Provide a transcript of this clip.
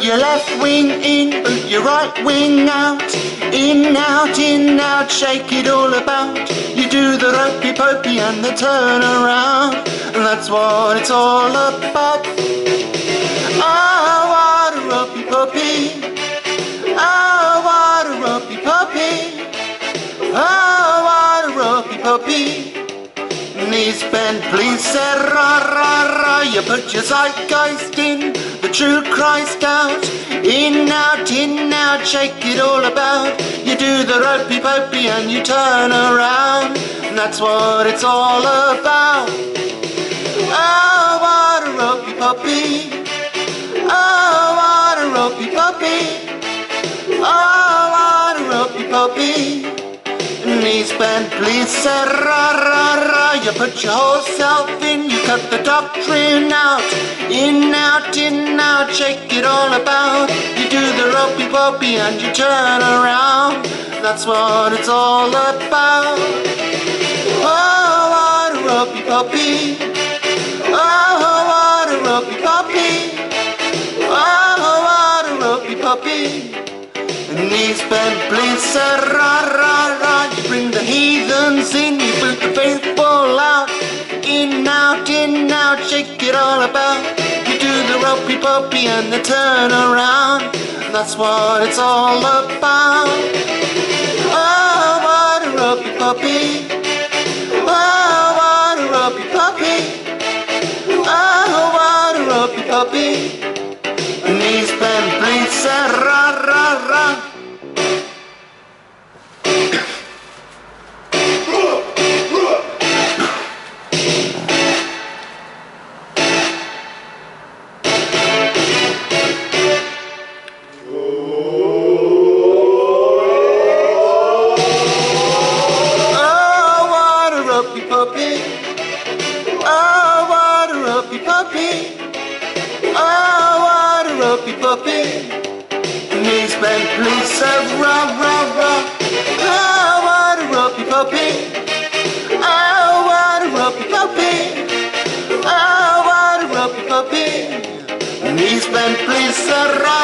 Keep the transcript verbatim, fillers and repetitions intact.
your left wing in, boot your right wing out. In, out, in, out, shake it all about. You do the ropey pokey and the turn around, and that's what it's all about. Oh, what a ropey pokey. Oh, what a ropey pokey. Oh, what a ropey pokey. Knees bent, please, say ra ra ra. You put your zeitgeist in, the true Christ out. In, out, in, out, shake it all about. You do the ropey pokey and you turn around, and that's what it's all about. Oh, what a ropey pokey. Oh, what a ropey pokey. Oh, what a ropey pokey. Knees bent, please, say ra ra ra. You put your whole self in, you cut the doctrine out. In, out, in, out, shake it all about. You do the ropey pokey and you turn around, that's what it's all about. Oh, what a ropey pokey. Oh, what a ropey pokey. Oh, what a ropey pokey. Knees bent, please, say ra ra ra. You bring the heathens in, you boot the faithful out. In, out, in, out, shake it all about. You do the ropey pokey and the turn around, and that's what it's all about. Oh, what a ropey pokey. Oh, what a ropey pokey. Oh, what a ropey pokey. Knees bent, please, say ra ra ra. Oh, what a ropey pokey. Oh, what a ropey pokey. Knees bent, please, say ra ra ra. Oh, what a ropey pokey. Oh, what a ropey pokey. Oh, what a ropey pokey. Knees bent, please, say ra